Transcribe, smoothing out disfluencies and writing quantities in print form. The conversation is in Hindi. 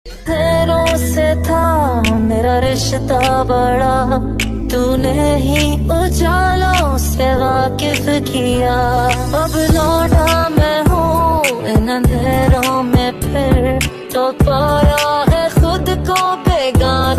तेरों से था मेरा रिश्ता बड़ा, तूने ही उजालों से वाकिफ किया। अब लौटा मैं हूँ इन अंधेरों में फिर, तो पाया है खुद को बेगाना।